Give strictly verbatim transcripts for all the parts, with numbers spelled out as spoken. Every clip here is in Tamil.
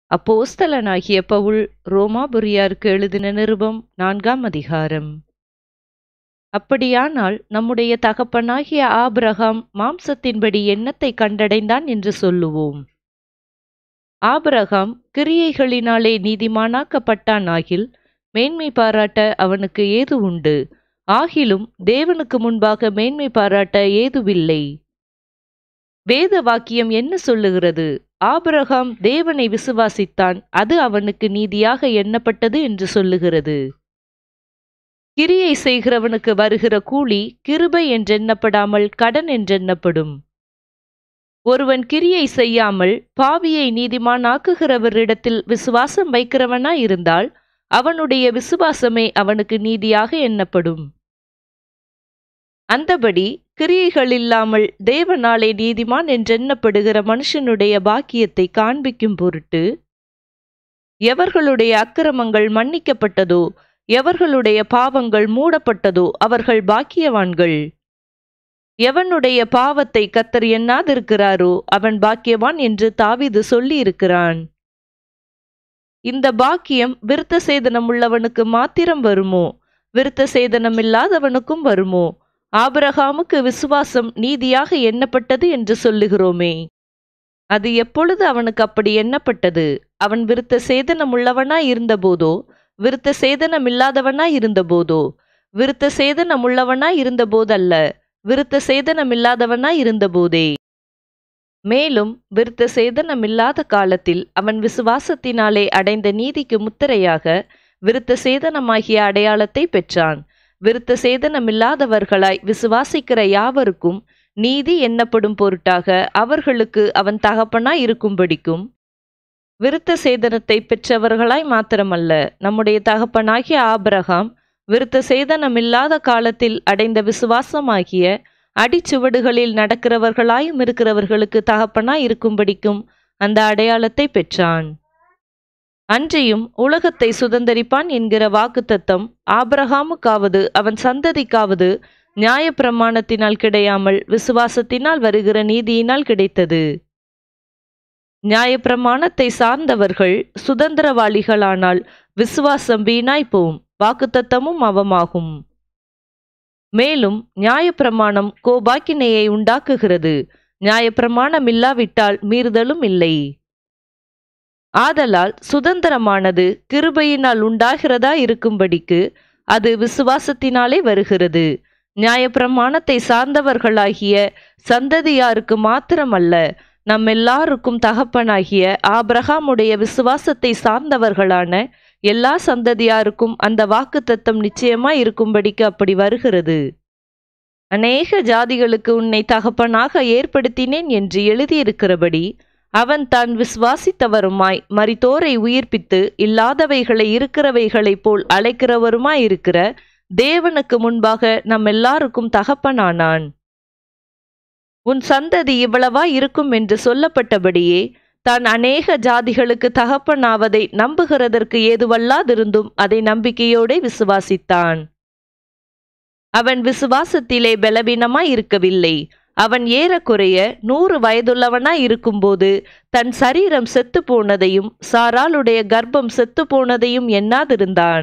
அப்போஸ்தலனாகிய பவுல் ரோமாபுரியாருக்கு எழுதின நிருபம் நான்காம் அதிகாரம். அப்படியானால் நம்முடைய தகப்பனாகிய ஆபிரகாம் மாம்சத்தின்படி என்னத்தை கண்டடைந்தான் என்று சொல்லுவோம். ஆபிரகாம் கிரியைகளினாலே நீதிமானாக்கப்பட்டானாகில் மேன்மை பாராட்ட அவனுக்கு ஏது உண்டு? ஆகிலும் தேவனுக்கு முன்பாக மேன்மை பாராட்ட ஏதுவில்லை. வேத வாக்கியம் என்ன சொல்லுகிறது? ஆபிரகாம் தேவனை விசுவாசித்தான், அது அவனுக்கு நீதியாக எண்ணப்பட்டது என்று சொல்லுகிறது. கிரியை செய்கிறவனுக்கு வருகிற கூலி கிருபை என்றெண்ணப்படாமல் கடன் என்றெண்ணப்படும். ஒருவன் கிரியை செய்யாமல் பாவியை நீதிமானாக்குகிறவரிடத்தில் விசுவாசம் வைக்கிறவனாயிருந்தால் அவனுடைய விசுவாசமே அவனுக்கு நீதியாக எண்ணப்படும். அந்தபடி கிரியைகள் இல்லாமல் தேவனாலே நீதிமான் என்றெண்ணப்படுகிற மனுஷனுடைய பாக்கியத்தை காண்பிக்கும் பொருட்டு எவர்களுடைய அக்கிரமங்கள் மன்னிக்கப்பட்டதோ, எவர்களுடைய பாவங்கள் மூடப்பட்டதோ அவர்கள் பாக்கியவான்கள். எவனுடைய பாவத்தை கர்த்தர் எண்ணாதிருக்கிறாரோ அவன் பாக்கியவான் என்று தாவீது சொல்லி இருக்கிறான். இந்த பாக்கியம் விருத்த சேதனம் உள்ளவனுக்கு மாத்திரம் வருமோ? விருத்த சேதனம் இல்லாதவனுக்கும் வருமோ? ஆபிரகாமுக்கு விசுவாசம் நீதியாக எண்ணப்பட்டது என்று சொல்லுகிறோமே, அது எப்பொழுது அவனுக்கு அப்படி எண்ணப்பட்டது? அவன் விருத்த சேதனம் உள்ளவனாய் இருந்தபோதோ, விருத்த சேதனம் இல்லாதவனாய் இருந்தபோதோ? விருத்த சேதனம் உள்ளவனாய் இருந்தபோதல்ல, விருத்த சேதனம் இல்லாதவனாய் இருந்தபோதே. மேலும் விருத்த சேதனம் இல்லாத காலத்தில் அவன் விசுவாசத்தினாலே அடைந்த நீதிக்கு முத்திரையாக விருத்த சேதனமாகிய அடையாளத்தை பெற்றான். விருத்த சேதனமில்லாதவர்களாய் விசுவாசிக்கிற யாவருக்கும் நீதி எண்ணப்படும் பொருட்டாக அவர்களுக்கு அவன் தகப்பனாய் இருக்கும்படிக்கும், விருத்த சேதனத்தை பெற்றவர்களாய் மாத்திரமல்ல, நம்முடைய தகப்பனாகிய ஆபிரகாம் விருத்த சேதனமில்லாத காலத்தில் அடைந்த விசுவாசமாகிய அடிச்சுவடுகளில் நடக்கிறவர்களாயும் இருக்கிறவர்களுக்கு தகப்பனாய் இருக்கும்படிக்கும் அந்த அடையாளத்தை பெற்றான். அன்றியும் உலகத்தை சுதந்தரிப்பான் என்கிற வாக்குத்தத்தம் ஆபிரகாமுக்காவது அவன் சந்ததிக்காவது நியாயப்பிரமாணத்தினால் கிடையாமல் விசுவாசத்தினால் வருகிற நீதியினால் கிடைத்தது. நியாயப்பிரமாணத்தை சார்ந்தவர்கள் சுதந்திரவாளிகளானால் விசுவாசம் வீணாய் போம், வாக்குத்தத்தமும் அவமாகும். மேலும் நியாயப்பிரமாணம் கோபாக்கினையை உண்டாக்குகிறது. நியாயப்பிரமாணம் இல்லாவிட்டால் மீறுதலும் இல்லை. ஆதலால் சுதந்திரமானது கிருபையினால் உண்டாகிறதா இருக்கும்படிக்கு அது விசுவாசத்தினாலே வருகிறது. நியாயப்பிரமாணத்தை சார்ந்தவர்களாகிய சந்ததியாருக்கு மாத்திரமல்ல, நம்மெல்லாருக்கும் தகப்பனாகிய ஆபிரகாமுடைய விசுவாசத்தை சார்ந்தவர்களான எல்லா சந்ததியாருக்கும் அந்த வாக்குத்தத்தம் நிச்சயமாய் இருக்கும்படிக்கு அப்படி வருகிறது. அநேக ஜாதிகளுக்கு உன்னை தகப்பனாக ஏற்படுத்தினேன் என்று எழுதியிருக்கிறபடி அவன் தான் விசுவாசித்தவருமாய் மரித்தோரை உயிர்ப்பித்து இல்லாதவைகளை இருக்கிறவைகளைப் போல் அழைக்கிறவருமாயிருக்கிற தேவனுக்கு முன்பாக நம் எல்லாருக்கும் தகப்பனானான். உன் சந்ததி இவ்வளவா இருக்கும் என்று சொல்லப்பட்டபடியே தான் அநேக ஜாதிகளுக்கு தகப்பனாவதை நம்புகிறதற்கு ஏதுவல்லாதிருந்தும் அதை நம்பிக்கையோடு விசுவாசித்தான். அவன் விசுவாசத்திலே பலவீனமாய் இருக்கவில்லை. அவன் ஏறக்குறைய நூறு வயதுள்ளவனாய் இருக்கும்போது தன் சரீரம் செத்து போனதையும் சாராளுடைய கர்ப்பம் செத்து போனதையும் எண்ணாதிருந்தான்.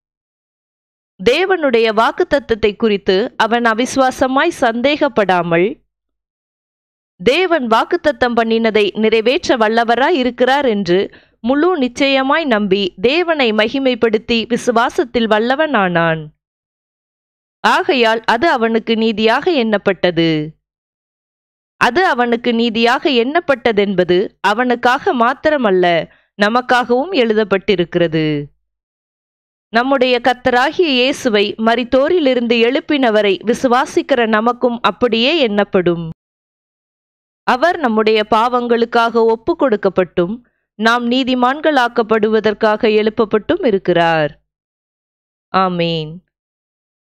தேவனுடைய வாக்குத்தத்தத்தை குறித்து அவன் அவிசுவாசமாய் சந்தேகப்படாமல் தேவன் வாக்குத்தத்தம் பண்ணினதை நிறைவேற்ற வல்லவராய் இருக்கிறார் என்று முழு நிச்சயமாய் நம்பி தேவனை மகிமைப்படுத்தி விசுவாசத்தில் வல்லவனானான். ஆகையால் அது அவனுக்கு நீதியாக எண்ணப்பட்டது. அது அவனுக்கு நீதியாக எண்ணப்பட்டதென்பது அவனுக்காக மாத்திரமல்ல, நமக்காகவும் எழுதப்பட்டிருக்கிறது. நம்முடைய கர்த்தராகிய இயேசுவை மரித்தோரிலிருந்து எழுப்பினவரை விசுவாசிக்கிற நமக்கும் அப்படியே எண்ணப்படும். அவர் நம்முடைய பாவங்களுக்காக ஒப்பு கொடுக்கப்பட்டும் நாம் நீதிமான்களாக்கப்படுவதற்காக எழுப்பப்பட்டும் இருக்கிறார். ஆமேன்.